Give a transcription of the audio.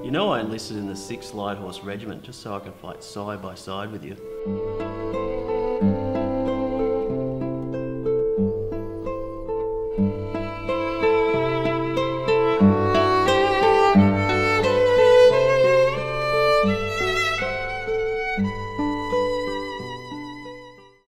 You know I enlisted in the 6th Light Horse Regiment just so I can fight side by side with you.